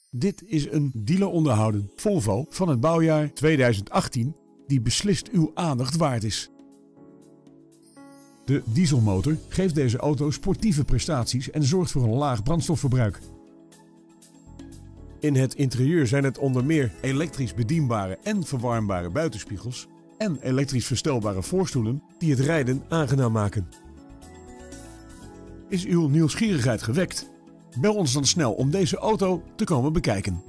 Dit is een dealer onderhouden Volvo van het bouwjaar 2018 die beslist uw aandacht waard is. De dieselmotor geeft deze auto sportieve prestaties en zorgt voor een laag brandstofverbruik. In het interieur zijn het onder meer elektrisch bedienbare en verwarmbare buitenspiegels en elektrisch verstelbare voorstoelen die het rijden aangenaam maken. Is uw nieuwsgierigheid gewekt? Bel ons dan snel om deze auto te komen bekijken.